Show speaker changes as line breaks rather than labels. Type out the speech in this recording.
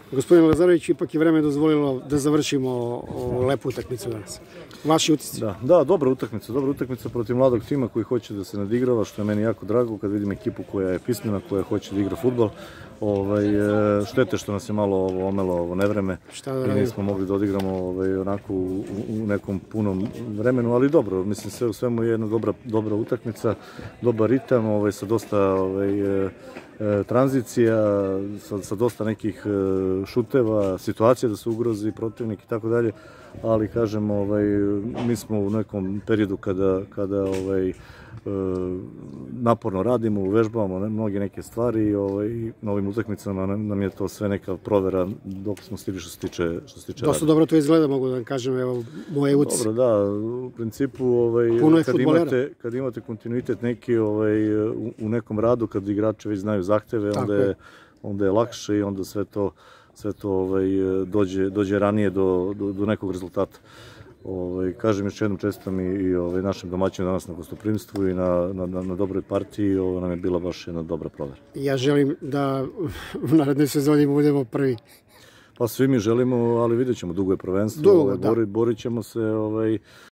Gospodin Lazarević, ipak je vreme dozvolilo da završimo lepu utakmicu danas. Vaši utisci?
Da, dobra utakmica protiv mladog tima koji hoće da se nadigrava, što je meni jako drago kad vidim ekipu koja je pismena, koja hoće da igra fudbal. Štete što nas je malo omelo nevreme i nismo mogli da odigramo onako u nekom punom vremenu, ali dobro, mislim sve u svemu je jedna dobra utakmica, dobar ritam, sa dosta tranzicija, sa dosta nekih šuteva, situacija da se ugrozi protivnik i tako dalje, ali kažem, mi smo u nekom periodu kada naporno radimo, uvežbavamo mnoge neke stvari i na ovim utakmicama nam je to sve neka provera dok smo stigli što se tiče rada.
Dosta dobro to izgleda, mogu da vam kažem, evo moje utisci.
Dobro, da, u principu kad imate kontinuitet neki u nekom radu, kad igrači već znaju zahteve, onda je lakše i onda sve to dođe ranije do nekog rezultata. Kažem još jednom čestitam i našem domaćinu danas na gostoprimstvu i na dobroj partiji, ovo nam je bila baš jedna dobra provera.
Ja želim da u narednoj sezoni budemo prvi.
Pa svi mi želimo, ali vidjet ćemo, dugo je prvenstvo, borit ćemo se,